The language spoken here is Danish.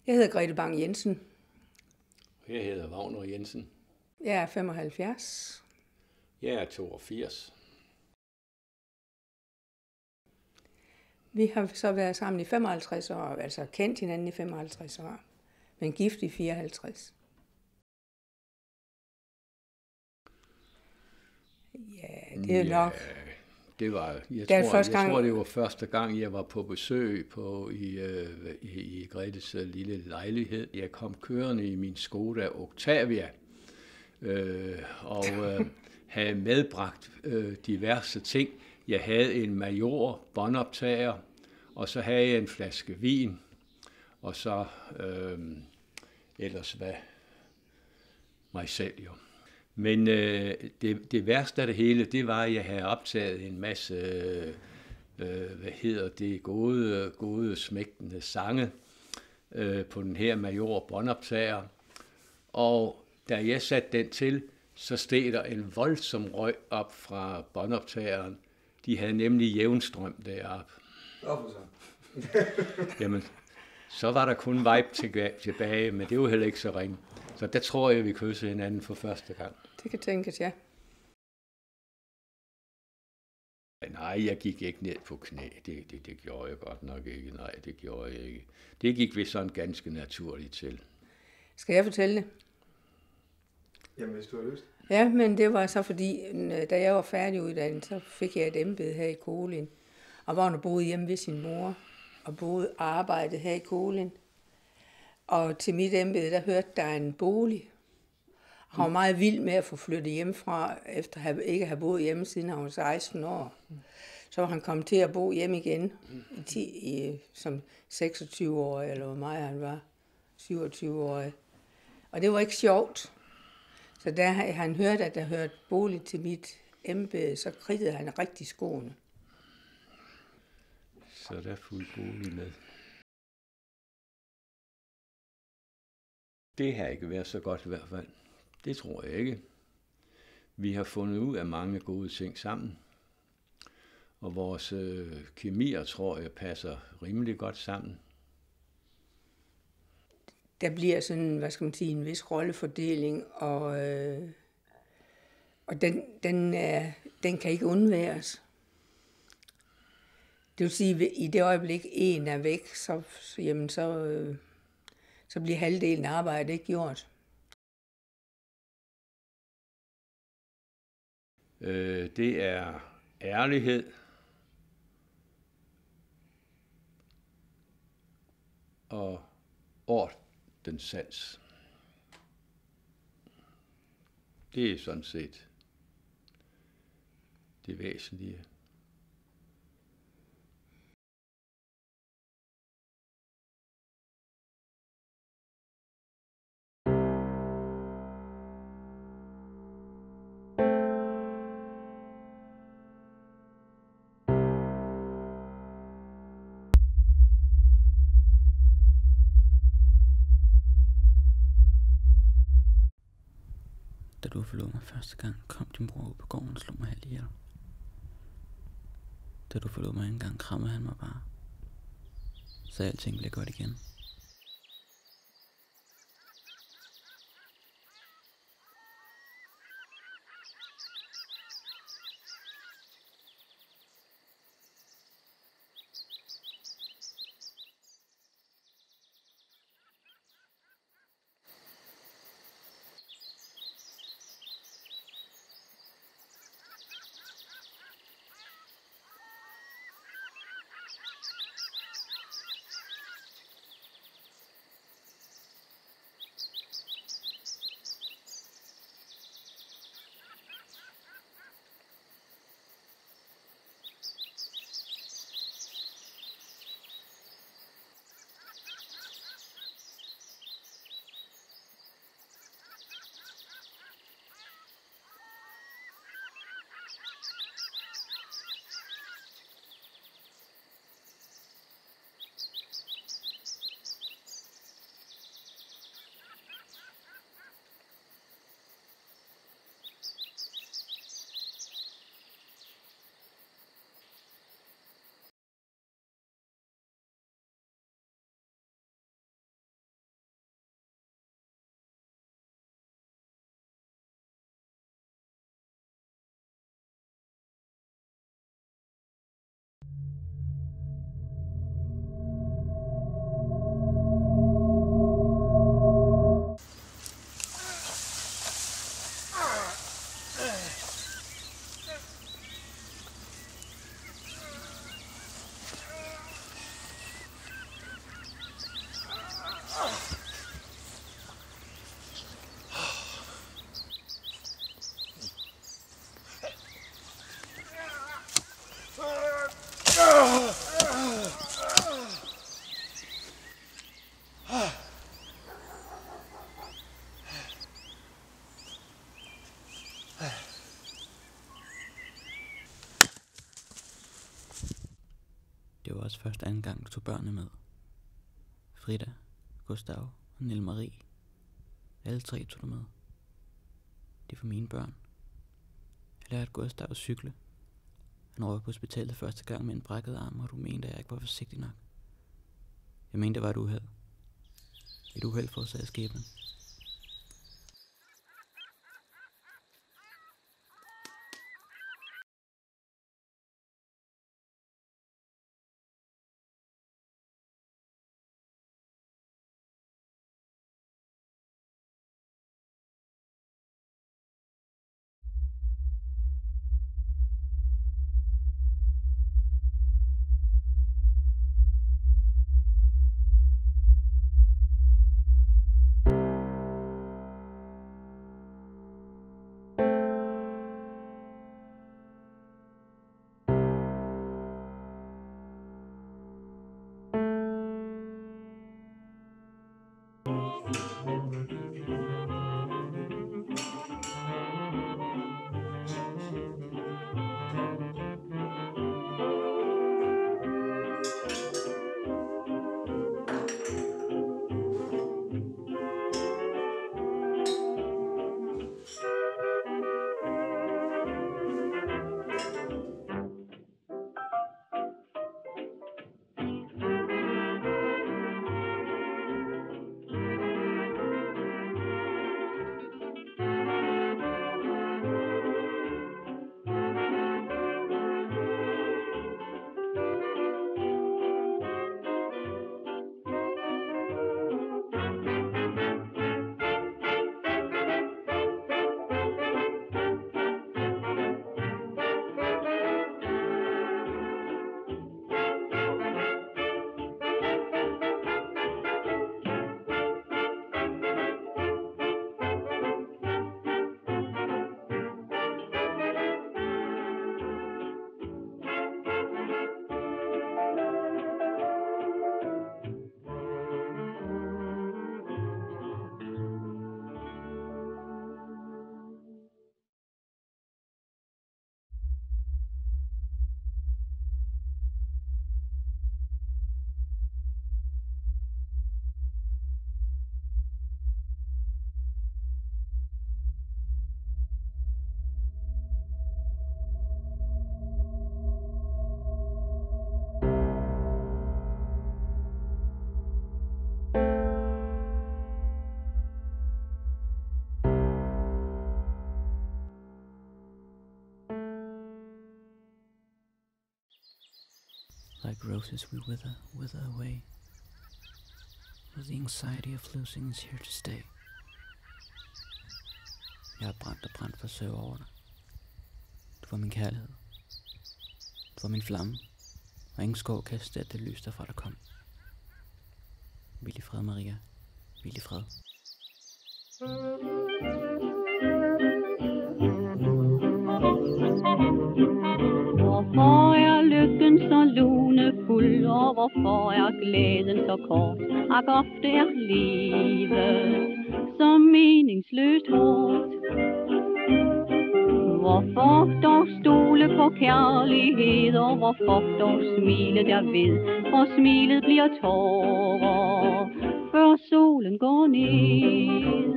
Jeg hedder Grete Bang Jensen. Jeg hedder Wagner Jensen. Jeg er 75. Jeg er 82. Vi har så været sammen i 55 år, altså kendt hinanden i 55 år, men gift i 54. Ja, det er nok. Det var, jeg tror, det var første gang, jeg var på besøg i Gretes lille lejlighed. Jeg kom kørende i min Skoda Octavia og havde medbragt diverse ting. Jeg havde en Major båndoptager, og så havde jeg en flaske vin, og så ellers hvad mig selv jo. Men det værste af det hele, det var, at jeg havde optaget en masse, gode smægtende sange på den her Major båndoptager. Og da jeg satte den til, så steg der en voldsom røg op fra båndoptageren. De havde nemlig jævnstrøm deroppe. Jamen, så var der kun vibe tilbage, men det var heller ikke så ringe. Så der tror jeg, vi kyssede hinanden for første gang. Det kan tænkes, ja. Nej, jeg gik ikke ned på knæ. Det gjorde jeg godt nok ikke. Nej, det gjorde jeg ikke. Det gik vi sådan ganske naturligt til. Skal jeg fortælle det? Jamen, hvis du har lyst. Ja, men det var så fordi, da jeg var færdiguddannet, så fik jeg et embede her i Kolind. Og Wagner boede hjemme ved sin mor, og arbejdede her i Kolind. Og til mit embede, der hørte der en bolig. Han var meget vild med at få flyttet hjemmefra, efter ikke at have boet hjemme siden han var 16 år. Så var han kommet til at bo hjemme igen som 26-årig, eller hvor meget han var, 27-årig. Og det var ikke sjovt. Så da han hørte, at der hørte bolig til mit embede, så kridtede han rigtig skoene. Så der fulgte bolig med. Det har ikke været så godt i hvert fald. Det tror jeg ikke. Vi har fundet ud af mange gode ting sammen. Og vores kemier, tror jeg, passer rimelig godt sammen. Der bliver sådan, hvad skal man sige, en vis rollefordeling, og den kan ikke undværes. Det vil sige, at i det øjeblik, en er væk, så bliver halvdelen af arbejdet ikke gjort. Det er ærlighed og ordenssans. Det er sådan set det væsentlige. Da du forlod mig første gang, kom din bror ud på gården og slog mig halvt ihjel. Da du forlod mig en gang, krammede han mig bare. Så alting blev godt igen. Det var også først anden gang, du tog børnene med. Frida, Gustav og Nille Marie. Alle tre tog du med. Det var mine børn. Jeg lærte Gustav at cykle. Han røg på hospitalet første gang med en brækket arm, og du mente, at jeg ikke var forsigtig nok. Jeg mente, det var et uheld. Et uheld forårsaget skæbnen. Like roses we wither away. But the anxiety of losing is here to stay. Jeg har brændt for søv over dig. Du var min kærlighed. Du var min flamme. Og ingen skov kan erstatte det lys derfra, der kom. Hvil i fred, Maria. Hvil i fred. Hvorfor er lykken så lunefuld, og hvorfor er glæden så kort? Ak, ofte er livet så meningsløst hårdt. Hvorfor dog stole på kærlighed, og hvorfor dog smile derved? For smilet bliver tårer, før solen går ned.